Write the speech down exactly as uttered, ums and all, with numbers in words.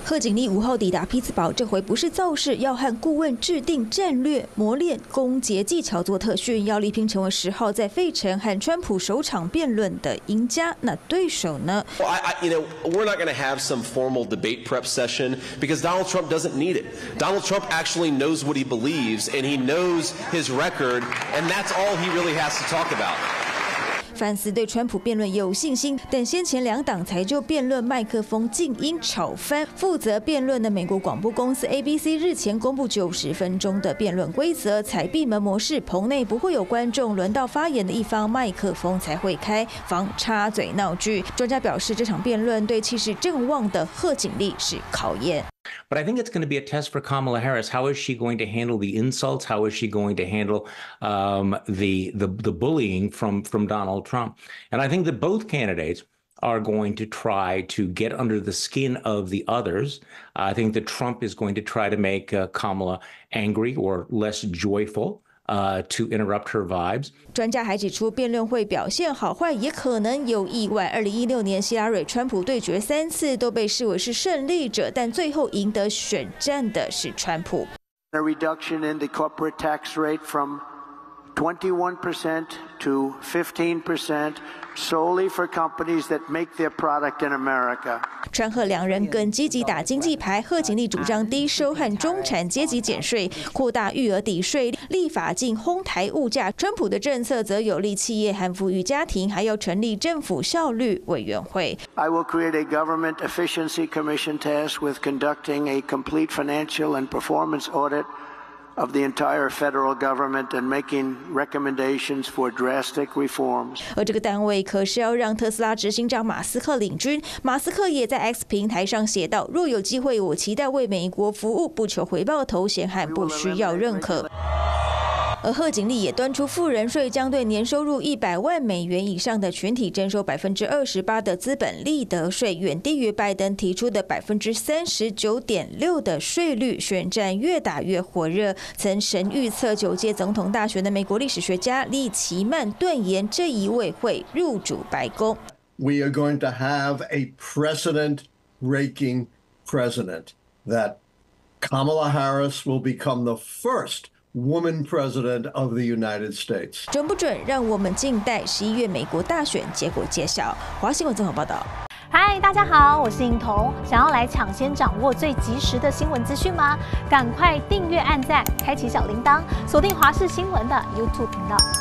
贺锦丽五号抵达匹兹堡，这回不是造势，要和顾问制定战略、磨练攻讦技巧做特训，要力拼成为十号在费城和川普首场辩论的赢家。那对手呢 ？Well, I, I, you know, we're not going to have some formal debate prep session because Donald Trump doesn't need it. Donald Trump actually knows what he believes, and he knows his record, and that's all he really has to talk about. 范斯对川普辩论有信心，但先前两党才就辩论麦克风静音吵翻。负责辩论的美国广播公司 A B C 日前公布九十分钟的辩论规则，采闭门模式，棚内不会有观众，轮到发言的一方麦克风才会开，防插嘴闹剧。专家表示，这场辩论对气势正旺的贺锦丽是考验。 But I think it's going to be a test for Kamala Harris. How is she going to handle the insults? How is she going to handle um, the, the the bullying from from Donald Trump? And I think that both candidates are going to try to get under the skin of the others. I think that Trump is going to try to make uh, Kamala angry or less joyful. Uh, to interrupt her vibes. 专家还指出，辩论会表现好坏也可能有意外。二零一六年希拉蕊川普对决三次都被视为是胜利者，但最后赢得选战的是川普。 A reduction in the corporate tax rate from twenty-one percent to fifteen percent solely for companies that make their product in America. 川贺两人更积极打经济牌，贺锦丽主张低收和中产阶级减税，扩大育儿抵税，立法禁哄抬物价。川普的政策则有利企业和富裕家庭，还要成立政府效率委员会。 I will create a government efficiency commission tasked with conducting a complete financial and performance audit of the entire federal government and making recommendations for drastic reforms. 而这个单位可是要让特斯拉执行长马斯克领军。马斯克也在 X 平台上写道：“若有机会，我期待为美国服务，不求回报头衔和不需要认可。”而贺锦丽也端出富人税，将对年收入一百万美元以上的群体征收百分之二十八的资本利得税，远低于拜登提出的百分之三十九点六的税率。选战越打越火热，曾神预测九届总统大选的美国历史学家利奇曼断言，这一位会入主白宫。 We are going to have a precedent-breaking president that Kamala Harris will become the first woman president of the United States. 准不准？让我们静待十一月美国大选结果揭晓。华新闻综合报道。 嗨，大家好，我是颖彤。想要来抢先掌握最及时的新闻资讯吗？赶快订阅、按赞、开启小铃铛，锁定华视新闻的 YouTube 频道。